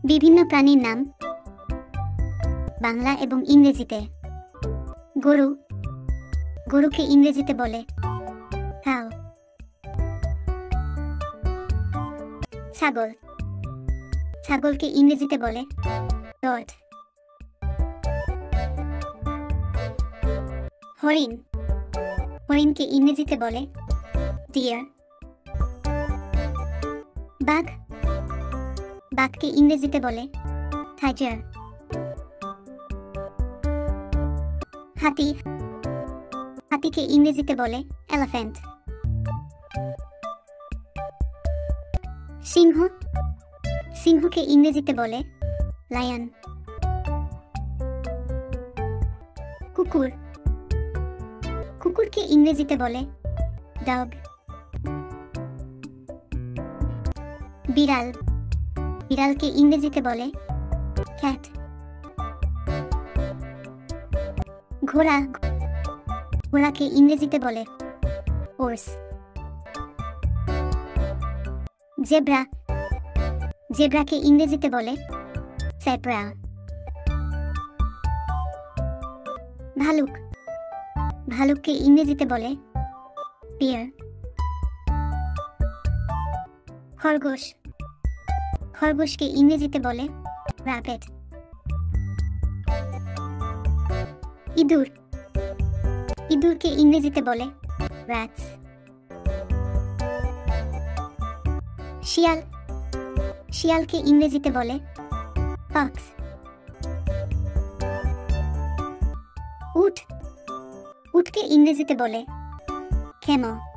বিভিন্ন প্রাণীর নাম বাংলা এবং ইংরেজিতে। গরু, গরুকে ইংরেজিতে বলে কাউ। ছাগল, ছাগলকে ইংরেজিতে বলে goat। হরিণ, হরিণকে ইংরেজিতে বলে deer। বাঘ, বাঘকে ইংরেজিতে বলে tiger। হাতি, হাতিকে ইংরেজিতে বলে elephant। সিংহ, সিংহকে ইংরেজিতে বলে লায়ন। কুকুর, কুকুরকে ইংরেজিতে বলে ডগ। বিড়াল, বিড়ালকে ইংরেজিতে বলে ক্যাট। ঘোড়া, ঘোড়াকে ইংরেজিতে বলে horse। জেব্রা, জেব্রাকে ইংরেজিতে বলে zebra। ভালুক, ভালুককে ইংরেজিতে বলে bear। খরগোশ, খরগোশকে ইংরেজিতে বলে rabbit। ইঁদুর, ইঁদুরকে ইংরেজিতে বলে rats। শিয়াল, শিয়ালকে ইংরেজিতে বলে fox। উট, উটকে ইংরেজিতে বলে camel।